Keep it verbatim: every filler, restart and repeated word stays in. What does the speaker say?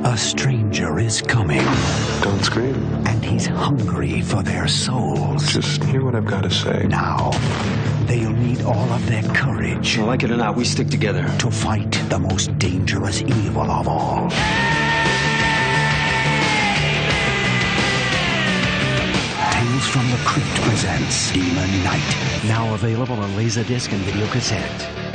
A stranger is coming. Don't scream. And he's hungry for their souls. Just hear what I've got to say. Now, they'll need all of their courage. Like it or not, we stick together. To fight the most dangerous evil of all. Tales from the Crypt presents Demon Knight. Now available on Laserdisc and videocassette.